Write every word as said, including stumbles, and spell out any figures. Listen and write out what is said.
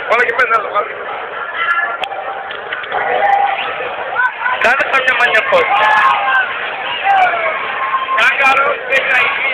Wala ki mel na lu xal. Daanaka xam ne man ñëpp ko. Yaakaaroon